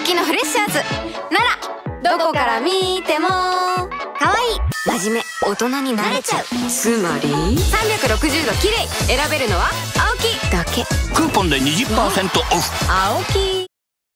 きのフレッシャーズならどこから見ても可愛い、真面目、大人になれちゃう。つまり360度綺麗選べるのは青木だけ。 クーポンで20% オフ。 青木。